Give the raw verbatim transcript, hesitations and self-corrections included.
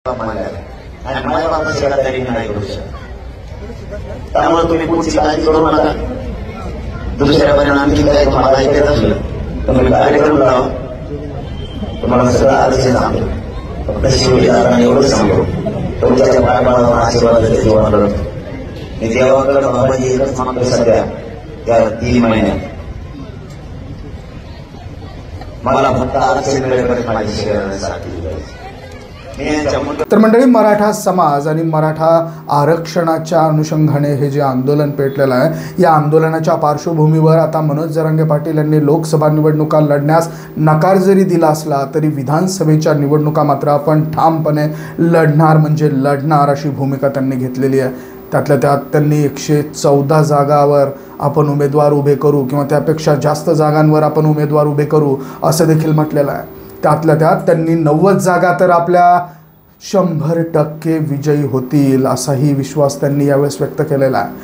आणि माझ्या बाबा शेतकरी नाही करू शकत. त्यामुळे तुम्ही पुढची काळजी करू नका. दुसऱ्या परिणाम आणखी काय तुम्हाला ऐकत असलं तर तुम्ही कार्यक्रम लावा. तुम्हाला सगळं आधीचे सांगतो. फक्त शिवलीदारांना एवढं सांगतो तुमच्या बाळाबाळावर आशीर्वाद जीवन करतो. मी देवाकडे बाबाजी एकच मागतो सध्या त्या तीन महिन्यात मला फक्त आरक्षण मिळेल माझी शेतकऱ्यांसाठी. तर मंडळी, मराठा समाज आणि मराठा आरक्षणाच्या अनुषंगाने हे जे आंदोलन पेटलेलं आहे, या आंदोलनाच्या पार्श्वभूमीवर आता मनोज जरांगे पाटील यांनी लोकसभा निवडणुका लढण्यास नकार जरी दिला असला तरी विधानसभेच्या निवडणुका मात्र आपण ठामपणे लढणार म्हणजे लढणार अशी भूमिका त्यांनी घेतलेली आहे. त्यातल्या त्यात त्यांनी एकशे चौदा जागावर आपण उमेदवार उभे करू किंवा त्यापेक्षा जास्त जागांवर आपण उमेदवार उभे करू असं देखील म्हटलेलं आहे. त्यातल्या त्यात त्यांनी नव्वद जागा तर आपल्या शंभर टक्के विजयी होतील असाही विश्वास त्यांनी यावेळेस व्यक्त केलेला आहे.